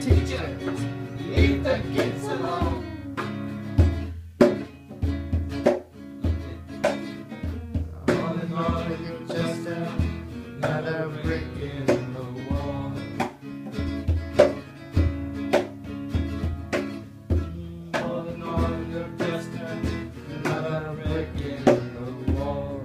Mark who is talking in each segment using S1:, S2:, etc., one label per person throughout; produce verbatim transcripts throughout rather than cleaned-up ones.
S1: teacher, leave the kids alone. All in all, you're just another brick in the wall. All in all, you're just another brick in the wall.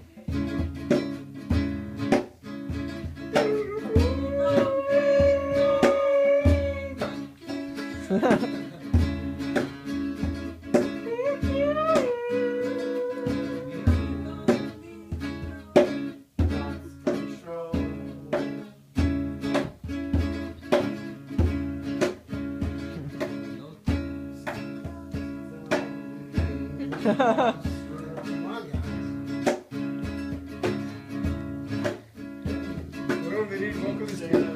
S2: Come on, guys. Well, Vinny, welcome to